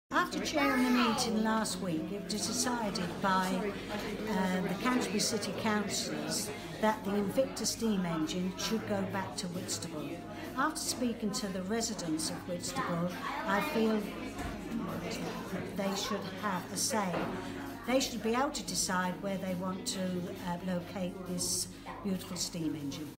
After chairing the meeting last week, it was decided by the Canterbury City Councillors that the Invicta steam engine should go back to Whitstable. After speaking to the residents of Whitstable, I feel that they should have a say. They should be able to decide where they want to locate this beautiful steam engine.